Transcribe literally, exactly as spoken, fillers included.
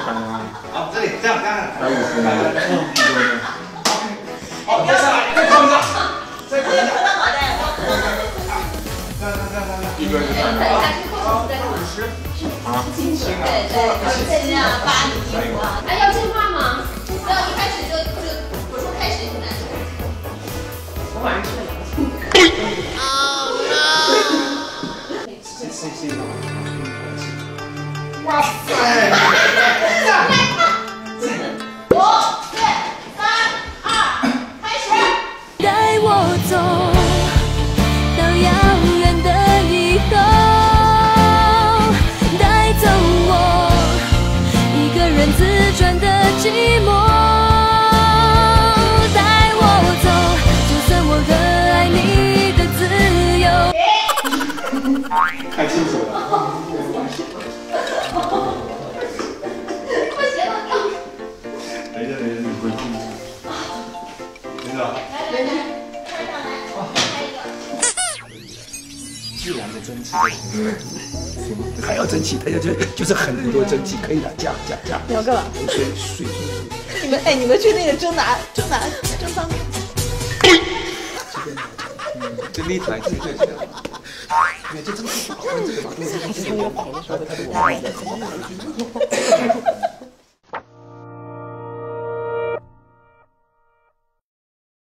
好，这里这样这样。 来五十来，嗯， 好，再上来，再放上，再滚一下。这样这样这样这样。 一个一个看。 等一下去后面再五十。 啊， 对对，尽量扒你衣服啊！哎，要进化吗？不要一开始就就我说开始就难受。我晚上吃了两个。 谁谁谁？哇塞！ 五、四、三、二，开始！ 带我走到遥远的以后，带走我一个人自转的寂寞，带我走，就算我热爱你的自由。 太清楚了。 我鞋都掉。 等一下，等一下，你不会控制。等着。 来来来，穿上来，开一个。 自然的蒸汽的行为，还要蒸汽，它就就就是很多蒸汽，可以的，加加加。 两个了。 水水。 你们哎，你们去那个蒸哪蒸哪蒸汤？ 这立台对对对。对，这蒸汽好，这个嘛，这个是有跑的，它的它的。